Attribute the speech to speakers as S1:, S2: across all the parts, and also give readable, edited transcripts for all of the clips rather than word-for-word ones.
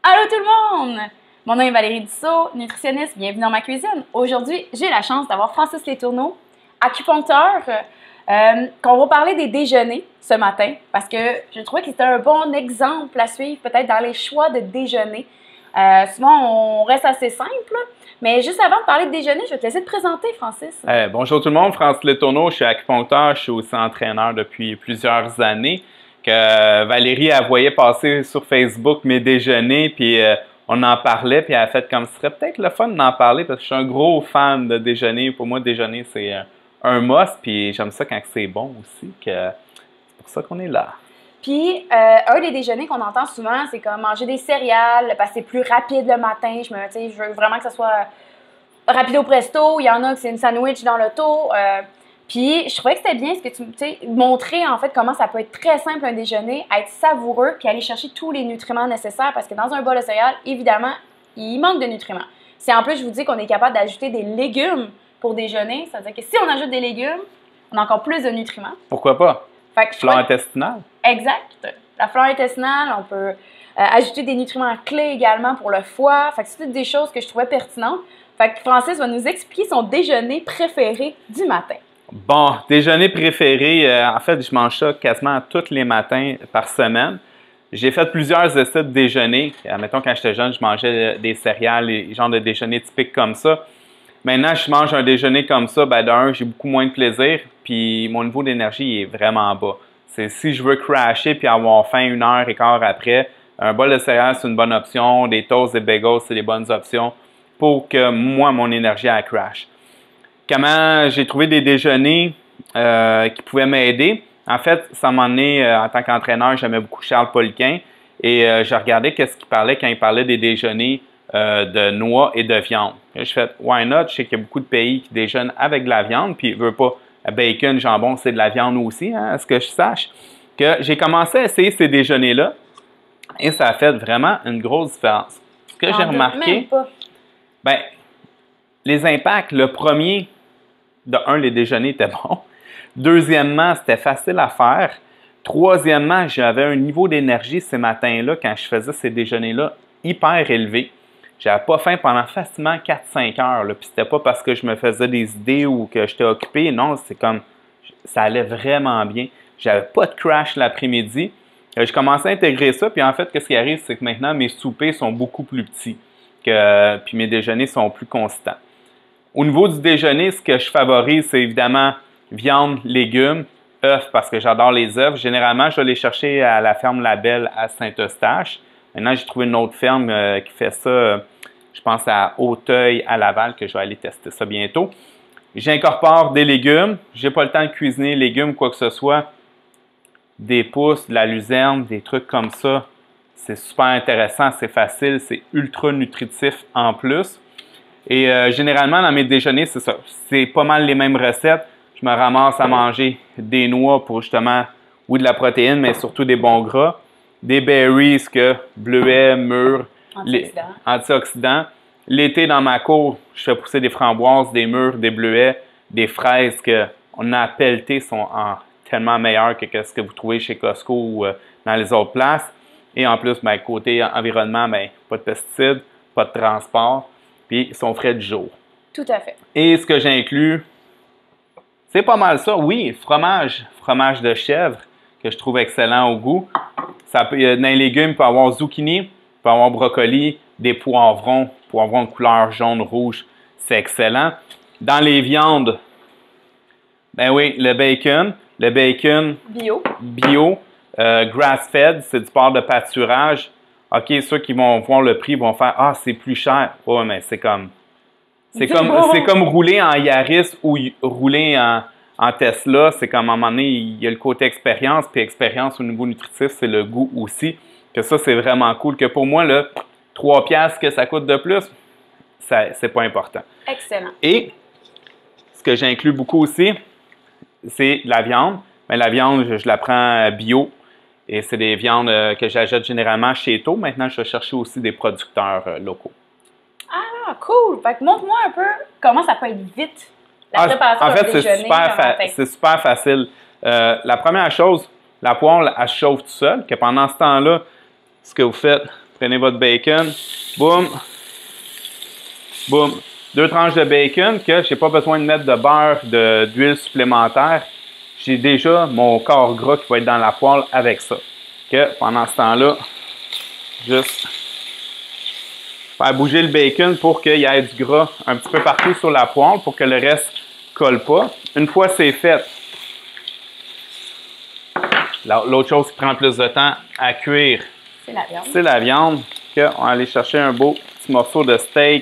S1: Allô tout le monde! Mon nom est Valérie Dussault, nutritionniste, bienvenue dans ma cuisine. Aujourd'hui, j'ai la chance d'avoir Francis Letourneau, acupuncteur, qu'on va parler des déjeuners ce matin parce que je trouvais que c'était un bon exemple à suivre peut-être dans les choix de déjeuner. Souvent, on reste assez simple, mais juste avant de parler de déjeuner, je vais te laisser te présenter, Francis.
S2: Bonjour tout le monde, Francis Letourneau, je suis acupuncteur, je suis aussi entraîneur depuis plusieurs années. Que Valérie, elle voyait passer sur Facebook mes déjeuners, puis on en parlait, puis elle a fait comme ce serait peut-être le fun d'en parler parce que je suis un gros fan de déjeuner. Pour moi, déjeuner, c'est un must, puis j'aime ça quand c'est bon aussi, que c'est pour ça qu'on est là.
S1: Puis, un des déjeuners qu'on entend souvent, c'est comme manger des céréales, parce que c'est plus rapide le matin. Je veux vraiment que ça soit rapido presto. Il y en a que c'est une sandwich dans l'auto. Puis, je trouvais que c'était bien ce que tu sais, montrer en fait comment ça peut être très simple un déjeuner, être savoureux, puis aller chercher tous les nutriments nécessaires, parce que dans un bol de céréales, évidemment, il manque de nutriments. Si en plus je vous dis qu'on est capable d'ajouter des légumes pour déjeuner, ça veut dire que si on ajoute des légumes, on a encore plus de nutriments.
S2: Pourquoi pas?
S1: Fait que
S2: Flore intestinale.
S1: Exact. La flore intestinale, on peut ajouter des nutriments clés également pour le foie. Fait que c'est toutes des choses que je trouvais pertinentes. Fait que Francis va nous expliquer son déjeuner préféré du matin.
S2: Bon, déjeuner préféré, en fait, je mange ça quasiment tous les matins par semaine. J'ai fait plusieurs essais de déjeuner. Mettons, quand j'étais jeune, je mangeais des céréales, les genres de déjeuner typiques comme ça. Maintenant, je mange un déjeuner comme ça, ben d'un, j'ai beaucoup moins de plaisir, puis mon niveau d'énergie est vraiment bas. C'est si je veux crasher puis avoir faim 1h15 après, un bol de céréales, c'est une bonne option. Des toasts, des bagels, c'est des bonnes options pour que moi, mon énergie, elle crash. Comment j'ai trouvé des déjeuners qui pouvaient m'aider? En fait, ça m'a amené, en tant qu'entraîneur, j'aimais beaucoup Charles Poliquin et je regardais qu'est-ce qu'il parlait quand il parlait des déjeuners de noix et de viande. Je fais « why not? » Je sais qu'il y a beaucoup de pays qui déjeunent avec de la viande, puis ils ne veulent pas bacon, jambon, c'est de la viande aussi, hein, à ce que je sache. Que j'ai commencé à essayer ces déjeuners-là et ça a fait vraiment une grosse différence. Ce que j'ai remarqué, ben, les impacts, le premier, de un, les déjeuners étaient bons. Deuxièmement, c'était facile à faire. Troisièmement, j'avais un niveau d'énergie ces matins-là, quand je faisais ces déjeuners-là, hyper élevé. J'avais pas faim pendant facilement 4-5 heures. Là. Puis c'était pas parce que je me faisais des idées ou que j'étais occupé. Non, c'est comme, ça allait vraiment bien. J'avais pas de crash l'après-midi. Je commençais à intégrer ça. Puis en fait, ce qui arrive, c'est que maintenant, mes soupers sont beaucoup plus petits. Puis mes déjeuners sont plus constants. Au niveau du déjeuner, ce que je favorise, c'est évidemment viande, légumes, œufs, parce que j'adore les œufs. Généralement, je vais les chercher à la ferme Labelle à Saint-Eustache. Maintenant, j'ai trouvé une autre ferme qui fait ça, je pense à Auteuil, à Laval, que je vais aller tester ça bientôt. J'incorpore des légumes. Je n'ai pas le temps de cuisiner les légumes, quoi que ce soit. Des pousses, de la luzerne, des trucs comme ça. C'est super intéressant, c'est facile, c'est ultra nutritif en plus. Et généralement, dans mes déjeuners, c'est ça. C'est pas mal les mêmes recettes. Je me ramasse à manger des noix pour justement, oui, de la protéine, mais surtout des bons gras. Des berries, bleuets, mûres, antioxydants. L'été, dans ma cour, je fais pousser des framboises, des mûres, des bleuets, des fraises qu'on a pelletées sont tellement meilleures que ce que vous trouvez chez Costco ou dans les autres places. Et en plus, ben, côté environnement, ben, pas de pesticides, pas de transport. Puis ils sont frais du jour.
S1: Tout à fait.
S2: Et ce que j'inclus, c'est pas mal ça. Oui, fromage de chèvre, que je trouve excellent au goût. Dans les légumes, il peut y avoir zucchini, il peut y avoir brocoli, des poivrons couleur jaune, rouge, c'est excellent. Dans les viandes, ben oui, le bacon bio, grass-fed, c'est du porc de pâturage. OK, ceux qui vont voir le prix vont faire « Ah, c'est plus cher. » Ouais, mais c'est comme rouler en Yaris ou rouler en Tesla. C'est comme à un moment donné, il y a le côté expérience, puis expérience au niveau nutritif, c'est le goût aussi. Que ça, c'est vraiment cool. Que pour moi, là, 3 piastres que ça coûte de plus, c'est pas important.
S1: Excellent.
S2: Et ce que j'inclus beaucoup aussi, c'est la viande. Mais la viande, je la prends bio. Et c'est des viandes que j'achète généralement chez Eto. Maintenant, je vais chercher aussi des producteurs locaux.
S1: Ah, cool! Fait que montre-moi un peu comment ça peut être vite, la préparation
S2: en fait,
S1: d'un déjeuner.
S2: c'est super facile. La première chose, la poêle, elle se chauffe tout seul. Que pendant ce temps-là, ce que vous faites, Prenez votre bacon. Boum. Boum. 2 tranches de bacon que je n'ai pas besoin de mettre de beurre, d'huile supplémentaire. J'ai déjà mon corps gras qui va être dans la poêle avec ça. Que pendant ce temps-là, juste faire bouger le bacon pour qu'il y ait du gras un petit peu partout sur la poêle pour que le reste ne colle pas. Une fois c'est fait, l'autre chose qui prend plus de temps à cuire,
S1: c'est la viande.
S2: C'est la viande. On va aller chercher un beau petit morceau de steak.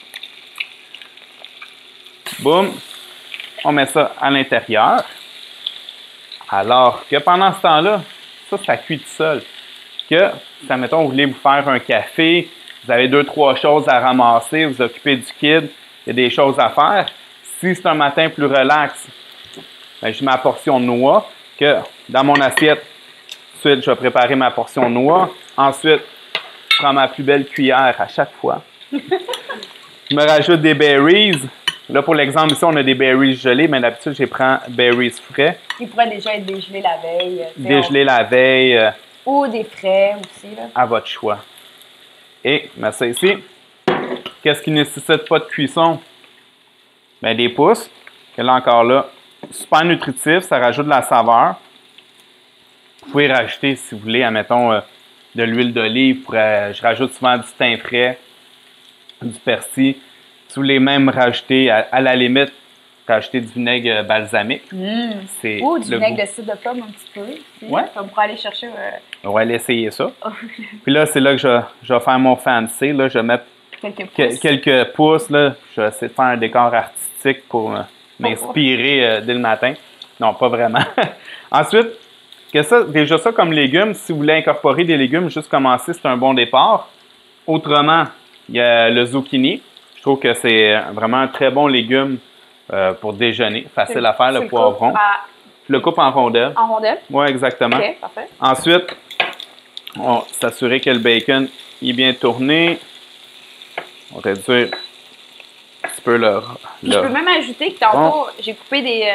S2: Boum. On met ça à l'intérieur. Alors que pendant ce temps-là, ça cuit tout seul. Que, si, admettons, vous voulez vous faire un café, vous avez 2-3 choses à ramasser, vous occupez du kid, il y a des choses à faire. Si c'est un matin plus relax, ben, je mets ma portion de noix, que dans mon assiette, ensuite, je vais préparer ma portion de noix. Ensuite, je prends ma plus belle cuillère à chaque fois. Je me rajoute des berries. Là, pour l'exemple, ici, on a des berries gelés, mais d'habitude, je les prends berries frais.
S1: Ils pourraient déjà être dégelés la veille.
S2: Dégelés la veille.
S1: Ou des frais aussi. Là.
S2: À votre choix. Et, je mets ça ici. Qu'est-ce qui ne nécessite pas de cuisson? Bien, des pousses. Que là, encore là, super nutritif, ça rajoute de la saveur. Vous pouvez rajouter, si vous voulez, admettons, de l'huile d'olive. Je rajoute souvent du thym frais, du persil. Si vous voulez même rajouter, à la limite, rajouter du vinaigre balsamique.
S1: Ou du vinaigre de cidre de pomme un petit peu.
S2: Ouais.
S1: On pourra aller chercher.
S2: On va aller essayer ça. Puis là, c'est là que je vais faire mon fancy. Là, je vais mettre quelques pouces. Là. Je vais essayer de faire un décor artistique pour m'inspirer dès le matin. Non, pas vraiment. Ensuite, déjà ça comme légumes, si vous voulez incorporer des légumes, juste commencer, c'est un bon départ. Autrement, il y a le zucchini. Je trouve que c'est vraiment un très bon légume pour déjeuner. Facile à faire, le poivron. Je le coupe en rondelles.
S1: En rondelles?
S2: Oui, exactement.
S1: OK, parfait.
S2: Ensuite, on va s'assurer que le bacon est bien tourné. On va réduire un petit peu le...
S1: Je peux même ajouter que tantôt, j'ai coupé des...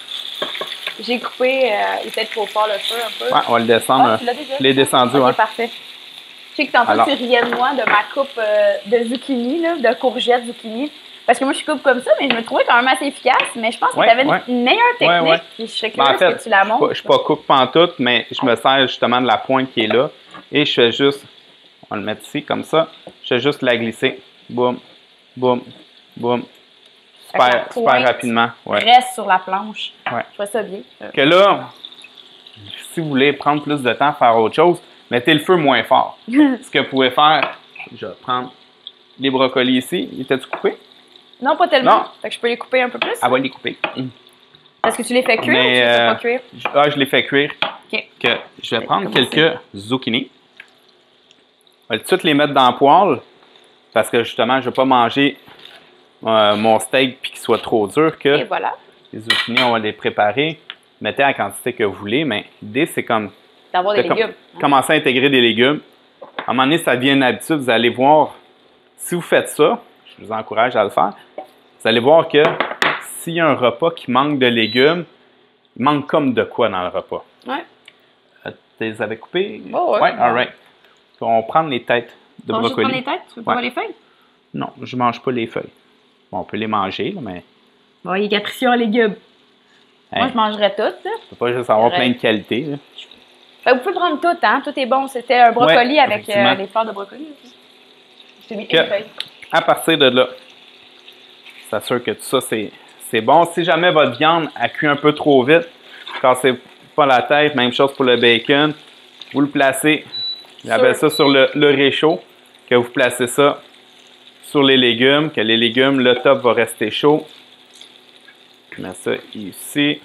S1: il est peut-être trop fort le feu un peu.
S2: Ouais, on va le descendre.
S1: Tu l'as déjà?
S2: Je l'ai descendu,
S1: OK,
S2: ouais.
S1: Parfait. Je sais que tantôt, tu riais de moi, de ma coupe de zucchini, là, de courgettes zucchini. Parce que moi, je coupe comme ça, mais je me trouvais quand même assez efficace. Mais je pense que tu avais une meilleure technique. Puis je serais curieuse que tu la montres.
S2: Je ne suis pas coupe pantoute, mais je me sers justement de la pointe qui est là. Et je fais juste, on va le mettre ici comme ça. Je fais juste la glisser. Boum, boum, boum. Super rapidement. Ouais.
S1: Reste sur la planche.
S2: Ouais.
S1: Je fais ça bien.
S2: Que là, si vous voulez prendre plus de temps à faire autre chose, mettez le feu moins fort. Ce que vous pouvez faire, je vais prendre les brocolis ici. Étaient-tu coupés?
S1: Non, pas tellement.
S2: Non.
S1: Fait que je peux les couper un peu plus.
S2: Ah, va les couper.
S1: Parce que tu les fais cuire ou tu les fais pas cuire?
S2: Je les fais cuire.
S1: OK.
S2: Que je vais prendre quelques zucchini. Je vais tout de suite les mettre dans la poêle parce que justement, je ne veux pas manger mon steak puis qu'il soit trop dur.
S1: Et voilà.
S2: Les zucchini, on va les préparer. Mettez la quantité que vous voulez, mais l'idée, c'est comme
S1: d'avoir des légumes.
S2: Commencer à intégrer des légumes. À un moment donné, ça devient une habitude. Vous allez voir, si vous faites ça, je vous encourage à le faire, vous allez voir que s'il y a un repas qui manque de légumes, il manque comme de quoi dans le repas.
S1: Oui.
S2: Tu les avais coupés?
S1: Oh,
S2: oui, all right. On va prendre les têtes de brocoli.
S1: Tu prends les têtes? Tu veux pas les feuilles?
S2: Non, je ne mange pas les feuilles. Bon, on peut les manger, là, mais...
S1: Bon, il est capricieux en légumes.
S2: Hein?
S1: Moi, je mangerais toutes.
S2: Tu peux pas juste avoir plein de qualités. Là.
S1: Vous pouvez prendre tout, hein? Tout est bon. C'était un brocoli avec les fleurs de brocoli. J'ai mis une feuille.
S2: À partir de là, c'est sûr que tout ça, c'est bon. Si jamais votre viande a cuit un peu trop vite, cassez pas la tête, même chose pour le bacon, vous le placez, j'appelle ça sur le réchaud, que vous placez ça sur les légumes, que les légumes, le top va rester chaud. Je mets ça ici.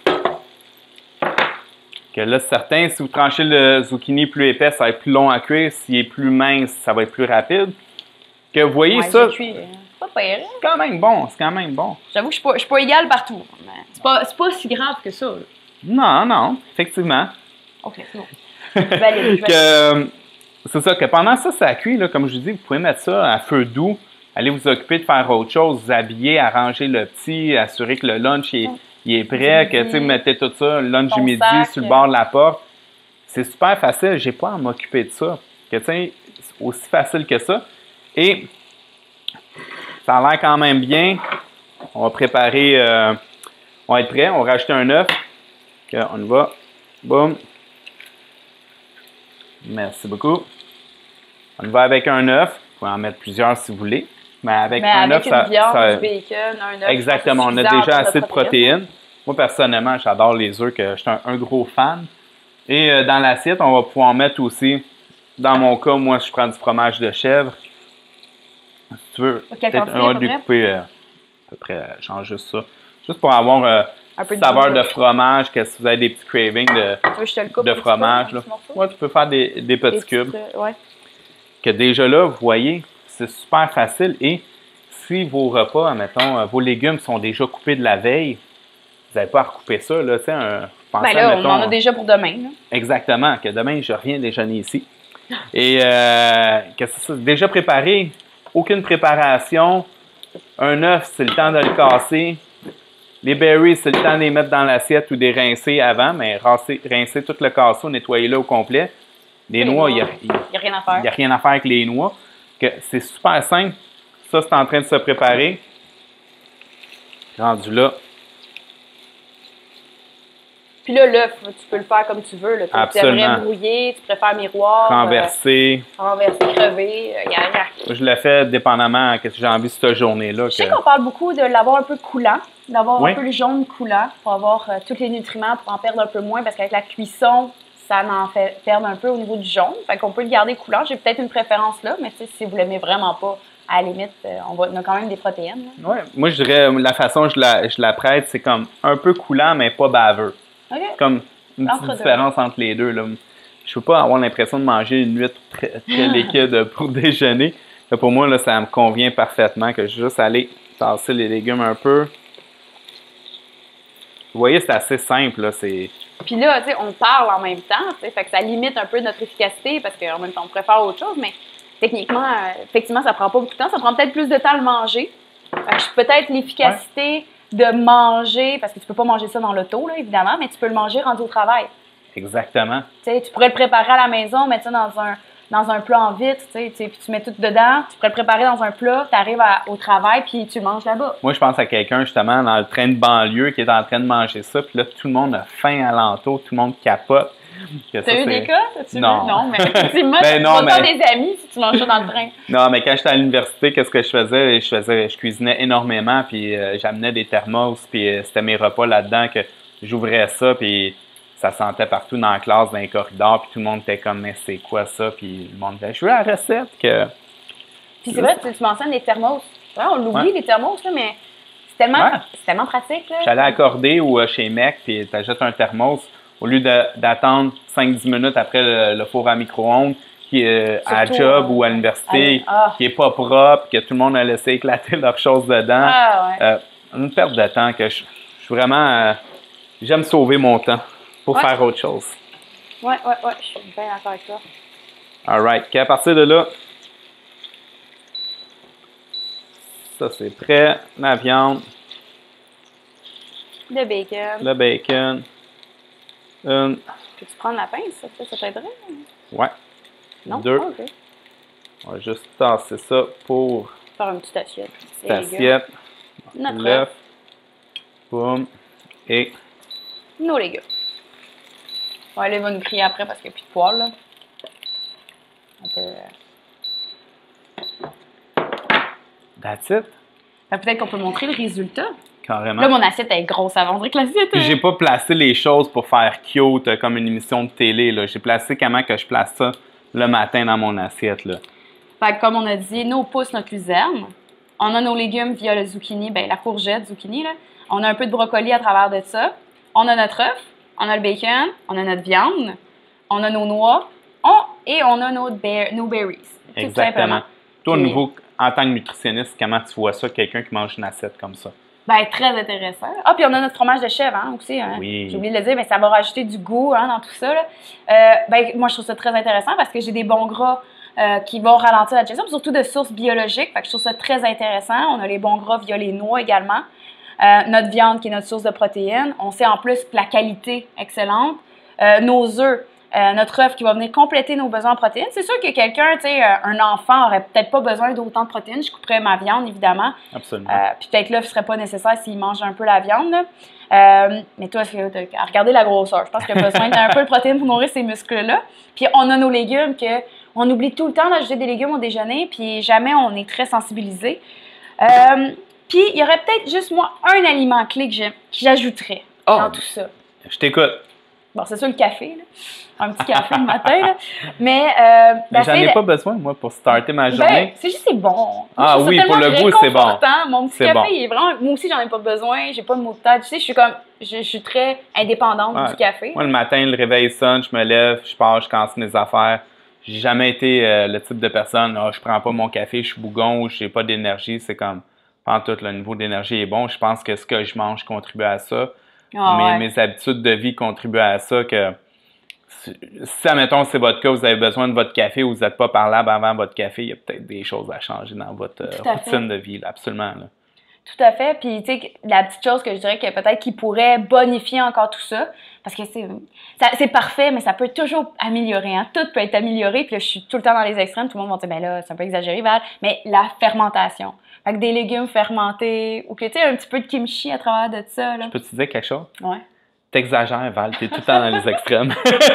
S2: Que là, c'est certain, si vous tranchez le zucchini plus épais, ça va être plus long à cuire. S'il est plus mince, ça va être plus rapide. Que vous voyez ça,
S1: c'est pas pire.
S2: C'est quand même bon, c'est quand même bon.
S1: J'avoue que je suis pas égale partout. C'est pas si grave que ça.
S2: Non, non, effectivement.
S1: OK, c'est bon.
S2: C'est ça, que pendant ça cuit, là, comme je vous dis, vous pouvez mettre ça à feu doux, allez vous occuper de faire autre chose, vous habiller, arranger le petit, assurer que le lunch est prêt, que vous mettez tout ça, le lunch du midi sur le bord de la porte. C'est super facile, j'ai pas à m'occuper de ça. Que, aussi facile que ça. Et ça a l'air quand même bien. On va préparer, on va être prêt. On va rajouter un œuf. Okay, on y va. Boum. Merci beaucoup. On y va avec un œuf. Vous pouvez en mettre plusieurs si vous voulez. Mais avec un œuf,
S1: ça... du bacon, un œuf.
S2: Exactement, on a déjà assez de protéines. Moi, personnellement, j'adore les œufs, que je suis un gros fan. Et dans l'assiette, on va pouvoir mettre aussi, dans mon cas, moi, je prends du fromage de chèvre. Si tu veux, on va découper à peu près, change juste ça. Juste pour avoir un peu de saveur de fromage, que si vous avez des petits cravings de fromage. Ouais, tu peux faire des petits cubes.
S1: Ouais.
S2: Que déjà là, vous voyez, c'est super facile. Et si vos repas, mettons, vos légumes sont déjà coupés de la veille, vous n'avez pas à recouper ça. Là,
S1: on en a déjà pour demain. Là.
S2: Exactement, que demain, je reviens déjeuner ici. Et que c'est ça, déjà préparé, aucune préparation. Un œuf, c'est le temps de le casser. Les berries, c'est le temps de les mettre dans l'assiette ou de les rincer avant, mais rincer tout le casseau, nettoyer-le au complet. Les noix, il n'y a
S1: rien à faire.
S2: Il n'y a rien à faire avec les noix. C'est super simple. Ça, c'est en train de se préparer. Rendu là.
S1: Puis là, l'œuf, tu peux le faire comme tu veux. Là. Tu aimerais brouiller, tu préfères miroir.
S2: Renverser.
S1: Crever.
S2: Je le fais dépendamment de ce que j'ai envie cette journée-là.
S1: Je sais qu'on parle beaucoup de l'avoir un peu coulant, d'avoir un peu le jaune coulant pour avoir tous les nutriments, pour en perdre un peu moins, parce qu'avec la cuisson, ça en fait perdre un peu au niveau du jaune. Fait qu'on peut le garder coulant. J'ai peut-être une préférence là, mais si vous ne l'aimez vraiment pas, à la limite, on a quand même des protéines. Oui,
S2: moi je dirais, la façon dont je la prête, c'est comme un peu coulant, mais pas baveux.
S1: Okay.
S2: Comme une petite différence entre les deux. Là. Je ne veux pas avoir l'impression de manger une huître très liquide pour déjeuner. Mais pour moi, là, ça me convient parfaitement que je juste aller tasser les légumes un peu. Vous voyez, c'est assez simple. Là,
S1: Puis là, tu sais, on parle en même temps, fait que ça limite un peu notre efficacité parce qu'en même temps, on préfère autre chose, mais techniquement, effectivement, ça prend pas beaucoup de temps. Ça prend peut-être plus de temps à le manger. Peut-être l'efficacité de manger, parce que tu peux pas manger ça dans l'auto, là, évidemment, mais tu peux le manger rendu au travail.
S2: Exactement.
S1: Tu pourrais le préparer à la maison, mettre ça dans un plat en vitre, puis tu mets tout dedans. Tu pourrais le préparer dans un plat, tu arrives au travail, puis tu le manges là-bas.
S2: Moi, je pense à quelqu'un, justement, dans le train de banlieue qui est en train de manger ça, puis là, tout le monde a faim alentour, tout le monde capote.
S1: T'as eu des cas?
S2: Non.
S1: Mais effectivement, tu vas des amis si tu manges ça dans le train.
S2: Non, mais quand j'étais à l'université, qu'est-ce que je faisais? Je cuisinais énormément, puis j'amenais des thermos, puis c'était mes repas là-dedans que j'ouvrais ça, puis ça sentait partout dans la classe, dans les corridors, puis tout le monde était comme, mais c'est quoi ça? Puis le monde disait, je veux la recette.
S1: Puis c'est vrai, tu mentionnes les thermos. Ouais, on l'oublie, les thermos, là, mais c'est tellement pratique.
S2: J'allais accorder ou chez Mec, puis tu achètes un thermos. Au lieu d'attendre 5-10 minutes après le four à micro-ondes, qui est à la job ou à l'université, qui n'est pas propre, que tout le monde a laissé éclater leurs choses dedans. Une perte de temps que je suis vraiment... j'aime sauver mon temps pour faire autre chose.
S1: Ouais, je suis bien d'accord avec toi.
S2: All right. À partir de là, ça c'est prêt. La viande.
S1: Le bacon.
S2: Le bacon.
S1: Peux-tu prendre la pince? Ça t'aiderait?
S2: Ouais.
S1: Non?
S2: 2.
S1: Oh, okay.
S2: On va juste tasser ça pour...
S1: faire une petite assiette.
S2: Petite assiette.
S1: L'œuf.
S2: Boum. Et...
S1: nos légumes. Ouais, là, il va nous crier après parce qu'il n'y a plus de poils, là. On peut...
S2: That's it.
S1: Peut-être qu'on peut montrer le résultat.
S2: Carrément.
S1: Là, mon assiette est grosse avant. On dirait que l'assiette est...
S2: J'ai pas placé les choses pour faire cute comme une émission de télé. J'ai placé comment que je place ça le matin dans mon assiette. Là.
S1: Fait que, comme on a dit, nos pousses, notre luzerne. On a nos légumes via le zucchini, la courgette, zucchini. Là. On a un peu de brocoli à travers de ça. On a notre œuf, on a le bacon, on a notre viande, on a nos noix et on a nos berries.
S2: Exactement. Toi, au niveau, en tant que nutritionniste, comment tu vois ça, quelqu'un qui mange une assiette comme ça?
S1: Très intéressant. Ah, puis on a notre fromage de chèvre aussi. Hein?
S2: Oui.
S1: J'ai oublié de le dire, mais ça va rajouter du goût dans tout ça. Là. Moi, je trouve ça très intéressant parce que j'ai des bons gras qui vont ralentir la digestion, surtout de sources biologiques. Fait que je trouve ça très intéressant. On a les bons gras via les noix également. Notre viande qui est notre source de protéines. On sait en plus que la qualité excellente. Nos œufs, notre œuf qui va venir compléter nos besoins en protéines. C'est sûr que quelqu'un, tu sais, un enfant aurait peut-être pas besoin d'autant de protéines. Je couperais ma viande, évidemment.
S2: Absolument.
S1: Puis peut-être l'œuf serait pas nécessaire s'il mange un peu la viande, là. Mais toi, regardez la grosseur. Je pense qu'il a besoin d'un peu de protéines pour nourrir ces muscles-là. Puis on a nos légumes on oublie tout le temps d'ajouter des légumes au déjeuner, puis jamais on est très sensibilisé. Puis il y aurait peut-être juste moi un aliment clé que j'ajouterais dans tout ça.
S2: Je t'écoute.
S1: Bon, c'est sûr le café, là. Un petit café le matin, là. Mais
S2: j'en ai pas besoin, moi, pour starter ma journée.
S1: C'est juste, c'est bon.
S2: Ah oui, pour le goût, c'est bon.
S1: Mon petit café, il est vraiment... Moi aussi, j'en ai pas besoin. J'ai pas de maux de tête. Tu sais, je suis très indépendante du café.
S2: Moi, le matin, le réveil sonne, je me lève, je pars, je casse mes affaires. J'ai jamais été le type de personne, je prends pas mon café, je suis bougon, j'ai pas d'énergie. C'est comme, en tout, le niveau d'énergie est bon. Je pense que ce que je mange contribue à ça. Mes habitudes de vie contribuent à ça. Que si, admettons, c'est votre cas, vous avez besoin de votre café ou vous n'êtes pas parlable avant votre café, il y a peut-être des choses à changer dans votre routine de vie, là, absolument. Là.
S1: Tout à fait. Puis, tu sais, la petite chose que je dirais que peut-être qui pourrait bonifier encore tout ça, parce que c'est parfait, mais ça peut toujours améliorer. Hein? Tout peut être amélioré. Puis là, je suis tout le temps dans les extrêmes. Tout le monde va dire, ben là, c'est un peu exagéré, Val. Mais la fermentation. Fait que des légumes fermentés ou que, tu sais, un petit peu de kimchi à travers de ça. Là.
S2: Je peux te dire quelque chose?
S1: Ouais.
S2: T'exagères, Val. T'es tout le temps dans les extrêmes.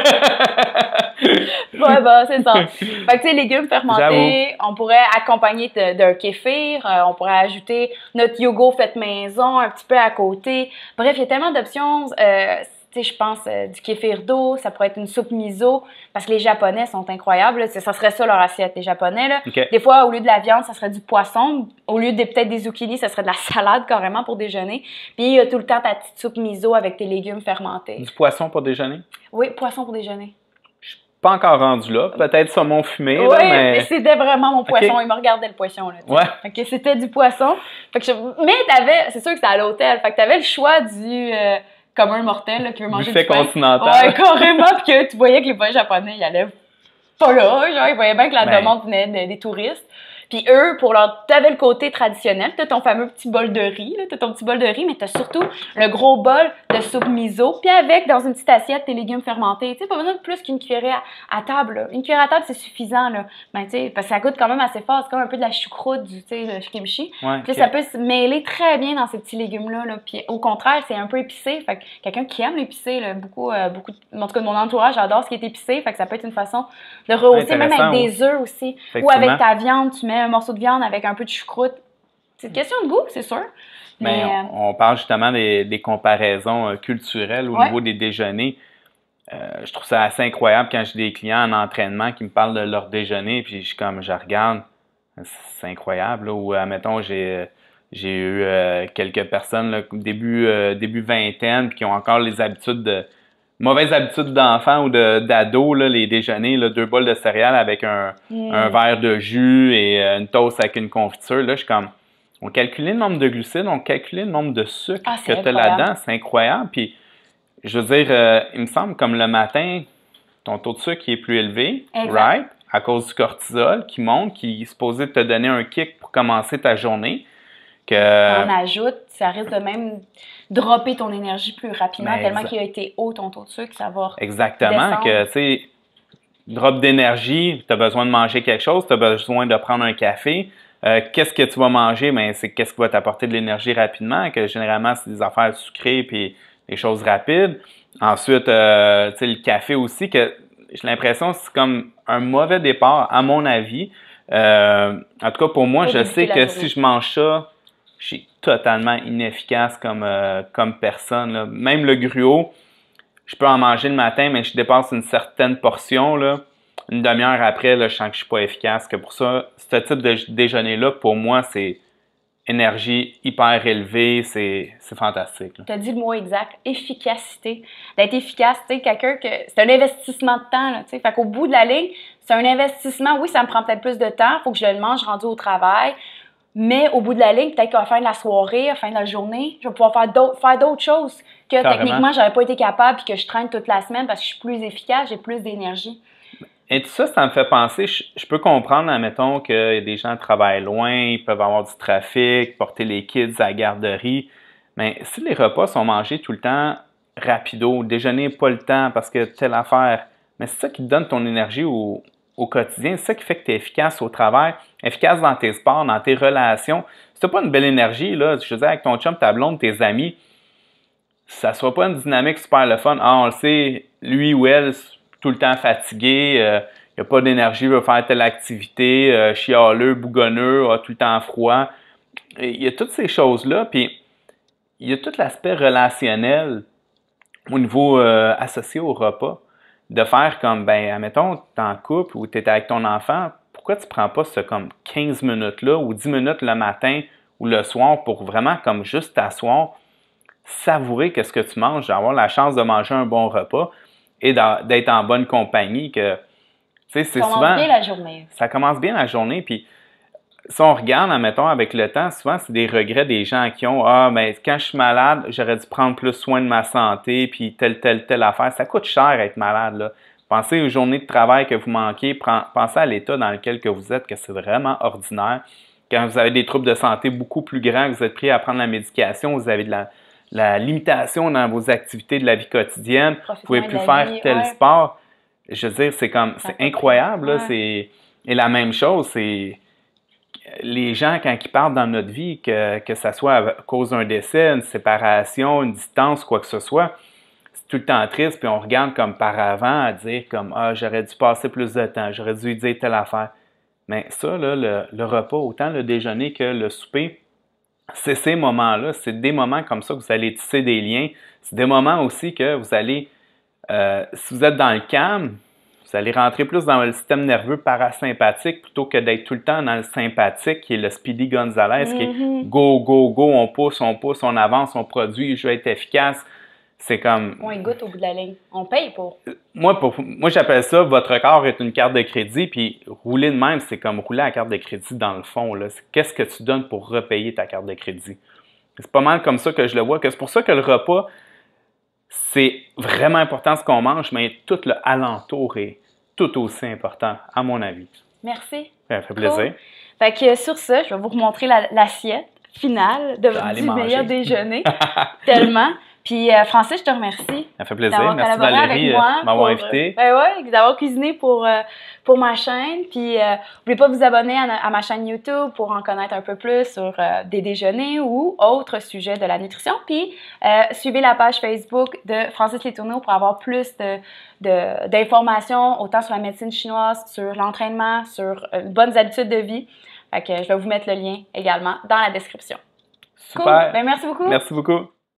S1: Ouais, bah, c'est ça. Fait que, tu sais, légumes fermentés, on pourrait accompagner d'un kéfir, on pourrait ajouter notre yogourt fait maison un petit peu à côté. Bref, il y a tellement d'options. Tu sais, je pense du kéfir d'eau, ça pourrait être une soupe miso, parce que les Japonais sont incroyables. Là. Ça serait ça leur assiette, les Japonais. Là.
S2: Okay.
S1: Des fois, au lieu de la viande, ça serait du poisson. Au lieu de peut-être des zucchini, ça serait de la salade carrément pour déjeuner. Puis il y a tout le temps ta petite soupe miso avec tes légumes fermentés.
S2: Du poisson pour déjeuner?
S1: Oui, poisson pour déjeuner.
S2: Pas encore rendu là. Peut-être saumon fumé.
S1: Oui,
S2: là, mais
S1: c'était vraiment mon poisson.
S2: Okay.
S1: Il me regardait le poisson. Là,
S2: ouais.
S1: Fait que c'était du poisson. Fait que mais c'est sûr que c'était à l'hôtel. Fait que t'avais le choix du commun mortel là, qui veut manger
S2: buffet
S1: du pain.
S2: continental.
S1: Ouais, carrément. Puis que tu voyais que les pains japonais, ils allaient pas là. Genre, ils voyaient bien que la demande venait des touristes. Puis eux, t'avais le côté traditionnel, t'as ton fameux petit bol de riz, là, t'as ton petit bol de riz, mais t'as surtout le gros bol de soupe miso, puis avec, dans une petite assiette, tes légumes fermentés. Tu sais, pas besoin de plus qu'une cuillerée à table, là. Une cuillerée à table, c'est suffisant, là. Ben, tu sais, parce que ça goûte quand même assez fort, c'est comme un peu de la choucroute, tu sais, le kimchi.
S2: Ouais,
S1: puis ça peut se mêler très bien dans ces petits légumes-là, là. Puis au contraire, c'est un peu épicé, fait que quelqu'un qui aime l'épicé, là, beaucoup, en tout cas de mon entourage, j'adore ce qui est épicé, fait que ça peut être une façon de rehausser, même avec des œufs aussi. Ou avec ta viande, tu mets un morceau de viande avec un peu de choucroute. C'est une question de goût, c'est sûr.
S2: Mais on parle justement des comparaisons culturelles au niveau des déjeuners. Je trouve ça assez incroyable quand j'ai des clients en entraînement qui me parlent de leur déjeuner, puis je regarde, c'est incroyable. Là, ou, admettons, j'ai eu quelques personnes là, début vingtaine qui ont encore les mauvaises habitudes d'enfants ou d'ados, les déjeuners, 2 bols de céréales avec un verre de jus et une toast avec une confiture. Là, je suis comme, on calculait le nombre de glucides, on calculait le nombre de sucre que tu as là-dedans. C'est incroyable. Puis, je veux dire, il me semble comme le matin, ton taux de sucre est plus élevé, right? À cause du cortisol qui monte, qui est supposé te donner un kick pour commencer ta journée.
S1: On ajoute, ça risque de même dropper ton énergie plus rapidement, tellement qu'il a été haut ton taux de sucre, ça va
S2: exactement,
S1: descendre.
S2: Que tu sais, drop d'énergie, tu as besoin de manger quelque chose, tu as besoin de prendre un café. Qu'est-ce que tu vas manger? Ben, c'est qu'est-ce qui va t'apporter de l'énergie rapidement, que généralement, c'est des affaires sucrées puis des choses rapides. Ensuite, tu sais, le café aussi, que j'ai l'impression que c'est comme un mauvais départ, à mon avis. En tout cas, pour moi, je sais que si je mange ça, je suis totalement inefficace comme personne. Là. Même le gruau, je peux en manger le matin, mais je dépasse une certaine portion. Là. Une demi-heure après, là, je sens que je ne suis pas efficace. Que pour ça, ce type de déjeuner-là, pour moi, c'est énergie hyper élevée. C'est fantastique.
S1: Tu as dit le mot exact, efficacité. D'être efficace, tu sais, quelqu'un que... C'est un investissement de temps, là, tu sais. Fait qu'au bout de la ligne, c'est un investissement. Oui, ça me prend peut-être plus de temps. Il faut que je le mange rendu au travail. Mais au bout de la ligne, peut-être qu'à la fin de la soirée, à la fin de la journée, je vais pouvoir faire d'autres choses que techniquement, je n'aurais pas été capable et que je traîne toute la semaine parce que je suis plus efficace, j'ai plus d'énergie.
S2: Et tout ça, ça me fait penser, je peux comprendre, admettons, que des gens travaillent loin, ils peuvent avoir du trafic, porter les kids à la garderie. Mais si les repas sont mangés tout le temps rapido, déjeuner pas le temps parce que telle affaire, mais c'est ça qui te donne ton énergie au quotidien. C'est ça qui fait que tu es efficace au travail, efficace dans tes sports, dans tes relations. Si tu n'as pas une belle énergie, là, je veux dire, avec ton chum, ta blonde, tes amis, ça ne sera pas une dynamique super le fun. Ah, on le sait, lui ou elle, tout le temps fatigué, il n'a pas d'énergie, veut faire telle activité, chialeux, bougonneux, a tout le temps froid. Et il y a toutes ces choses-là, puis il y a tout l'aspect relationnel au niveau associé au repas. De faire comme, ben, admettons, tu es en couple ou tu es avec ton enfant, pourquoi tu ne prends pas ce comme 15 minutes-là ou 10 minutes le matin ou le soir pour vraiment comme juste t'asseoir, savourer qu'est-ce que tu manges, avoir la chance de manger un bon repas et d'être en bonne compagnie. Que, c'est
S1: Ça commence
S2: souvent,
S1: bien la journée.
S2: ça commence bien la journée, puis si on regarde, admettons, avec le temps, souvent, c'est des regrets des gens qui ont « Ah, mais quand je suis malade, j'aurais dû prendre plus soin de ma santé, puis telle affaire. » Ça coûte cher être malade, là. Pensez aux journées de travail que vous manquez. Pensez à l'état dans lequel que vous êtes, que c'est vraiment ordinaire. Quand vous avez des troubles de santé beaucoup plus grands, que vous êtes pris à prendre la médication, vous avez de la limitation dans vos activités de la vie quotidienne, vous ne pouvez plus faire tel sport. Je veux dire, c'est incroyable, là. Et la même chose, c'est les gens, quand ils partent dans notre vie, que ça soit à cause d'un décès, une séparation, une distance, quoi que ce soit, c'est tout le temps triste, puis on regarde comme par avant à dire comme « Ah, j'aurais dû passer plus de temps, j'aurais dû dire telle affaire. » Mais ça, là, le repas, autant le déjeuner que le souper, c'est ces moments-là, c'est des moments comme ça que vous allez tisser des liens. C'est des moments aussi que vous allez, si vous êtes dans le calme, vous allez rentrer plus dans le système nerveux parasympathique plutôt que d'être tout le temps dans le sympathique, qui est le Speedy Gonzalez, qui est go, go, go, on pousse, on avance, on produit, je vais être efficace. C'est comme...
S1: On goûte au bout de la ligne. On paye pour.
S2: Moi j'appelle ça, votre corps est une carte de crédit, puis rouler de même, c'est comme rouler la carte de crédit dans le fond. Qu'est-ce que tu donnes pour repayer ta carte de crédit? C'est pas mal comme ça que je le vois, que c'est pour ça que le repas, c'est vraiment important ce qu'on mange, mais tout le alentour est tout aussi important, à mon avis.
S1: Merci.
S2: Ça fait plaisir.
S1: Cool. Fait que sur ça, je vais vous remontrer l'assiette finale du meilleur déjeuner. Tellement. Puis Francis, je te remercie.
S2: Ça fait plaisir. Merci Valérie de m'avoir invité.
S1: D'avoir cuisiné pour ma chaîne. Puis n'oubliez pas de vous abonner à ma chaîne YouTube pour en connaître un peu plus sur des déjeuners ou autres sujets de la nutrition. Puis suivez la page Facebook de Francis Letourneau pour avoir plus d'informations autant sur la médecine chinoise, sur l'entraînement, sur bonnes habitudes de vie. Fait que je vais vous mettre le lien également dans la description.
S2: Super.
S1: Cool. Ben, merci beaucoup.
S2: Merci beaucoup.